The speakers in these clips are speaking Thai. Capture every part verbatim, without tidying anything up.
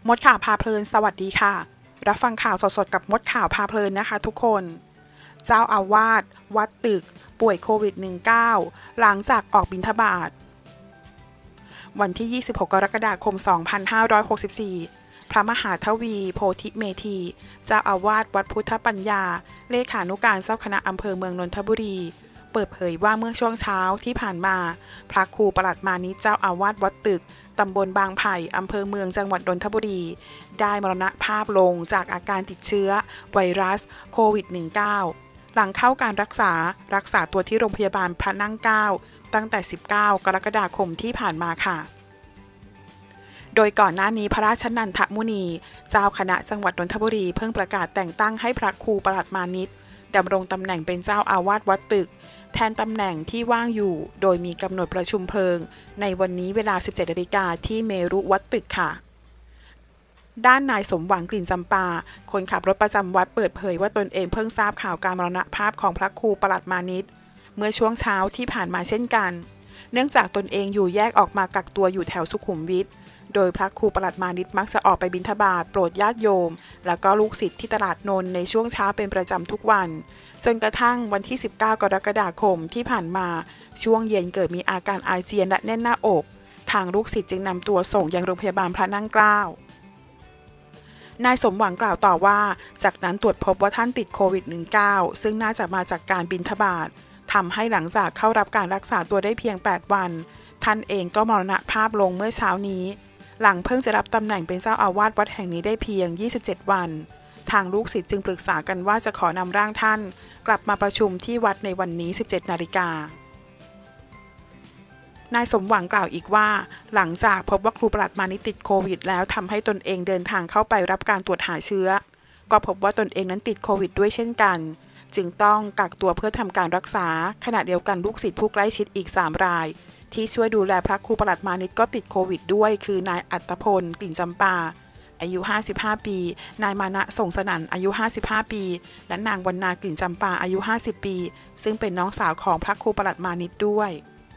มดข่าวพาเพลินสวัสดีค่ะรับฟังข่าวสดๆกับมดข่าวพาเพลินนะคะทุกคนเจ้าอาวาสวัดตึกป่วยโควิด สิบเก้า หลังจากออกบิณฑบาตวันที่ ยี่สิบหก กรกฎาคม สองพันห้าร้อยหกสิบสี่ พระมหาทวีโพธิเมธีเจ้าอาวาสวัดพุทธปัญญาเลขานุการเจ้าคณะอำเภอเมืองนนทบุรีเปิดเผยว่าเมื่อช่วงเช้าที่ผ่านมาพระครูปลัดมานิจเจ้าอาวาสวัดตึกตำบลบางไผ่อำเภอเมืองจังหวัดนนทบุรีได้มรณภาพลงจากอาการติดเชื้อไวรัสโควิด สิบเก้า หลังเข้าการรักษารักษาตัวที่โรงพยาบาลพระนั่งเกล้าตั้งแต่ สิบเก้า กรกฎาคมที่ผ่านมาค่ะโดยก่อนหน้านี้พระราชนันทมุนีเจ้าคณะจังหวัดนนทบุรีเพิ่งประกาศแต่งตั้งให้พระครูปลัดมานิจดำรงตำแหน่งเป็นเจ้าอาวาสวัดตึกแทนตำแหน่งที่ว่างอยู่โดยมีกำหนดประชุมเพลิงในวันนี้เวลา สิบเจ็ดนาฬิกาที่เมรุวัดตึกค่ะด้านนายสมหวังกลิ่นจำปาคนขับรถประจำวัดเปิดเผยว่าตนเองเพิ่งทราบข่าวการมรณภาพของพระครูปลัดมานิจเมื่อช่วงเช้าที่ผ่านมาเช่นกันเนื่องจากตนเองอยู่แยกออกมากักตัวอยู่แถวสุขุมวิทโดยพระครูปลัดมานิจมักจะออกไปบิณฑบาตโปรดญาติโยมแล้วก็ลูกศิษย์ที่ตลาดนนท์ในช่วงเช้าเป็นประจำทุกวันจนกระทั่งวันที่ สิบเก้า กรกฎาคมที่ผ่านมาช่วงเย็นเกิดมีอาการอาเจียนและแน่นหน้าอกทางลูกศิษย์จึงนำตัวส่งยังโรงพยาบาลพระนั่งเกล้านายสมหวังกล่าวต่อว่าจากนั้นตรวจพบว่าท่านติดโควิด สิบเก้า ซึ่งน่าจะมาจากการบิณฑบาตทำให้หลังจากเข้ารับการรักษาตัวได้เพียงแปดวันท่านเองก็มรณภาพลงเมื่อเช้านี้หลังเพิ่งจะรับตำแหน่งเป็นเจ้าอาวาสวัดแห่งนี้ได้เพียงยี่สิบเจ็ดวันทางลูกศิษย์จึงปรึกษากันว่าจะขอนำร่างท่านกลับมาประชุมที่วัดในวันนี้ สิบเจ็ดนาฬิกานายสมหวังกล่าวอีกว่าหลังจากพบว่าครูปลัดมานิจติดโควิดแล้วทำให้ตนเองเดินทางเข้าไปรับการตรวจหาเชื้อก็พบว่าตนเองนั้นติดโควิดด้วยเช่นกันจึงต้องกักตัวเพื่อทำการรักษาขณะเดียวกันลูกศิษย์ผู้ใกล้ชิดอีกสามรายที่ช่วยดูแลพระครูปลัดมานิจก็ติดโควิดด้วยคือนายอัตพลกลิ่นจำปาอายุห้าสิบห้าปีนายมานะส่งสนั่นอายุห้าสิบห้าปีและนางวรรณากลิ่นจำปาอายุห้าสิบปีซึ่งเป็นน้องสาวของพระครูปลัดมานิจด้วย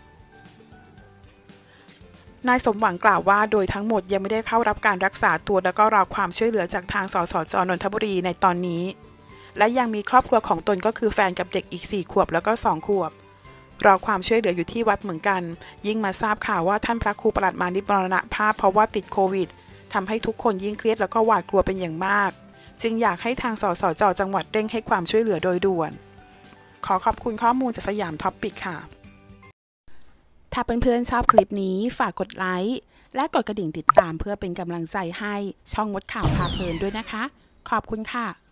นายสมหวังกล่าวว่าโดยทั้งหมดยังไม่ได้เข้ารับการรักษาตัวและก็รอความช่วยเหลือจากทางสสจ.นนทบุรีในตอนนี้และยังมีครอบครัวของตนก็คือแฟนกับเด็กอีกสี่ขวบแล้วก็สองขวบรอความช่วยเหลืออยู่ที่วัดเหมือนกันยิ่งมาทราบข่าวว่าท่านพระครูปลัดมานิจมรณภาพเพราะว่าติดโควิดทำให้ทุกคนยิ่งเครียดแล้วก็หวาดกลัวเป็นอย่างมากจึงอยากให้ทางสสจ.จังหวัดเร่งให้ความช่วยเหลือโดยด่วนขอขอบคุณข้อมูลจากสยามท็อปปิกค่ะถ้าเพื่อนๆชอบคลิปนี้ฝากกดไลค์และกดกระดิ่งติดตามเพื่อเป็นกำลังใจให้ช่องมดข่าวพาเพลินด้วยนะคะขอบคุณค่ะ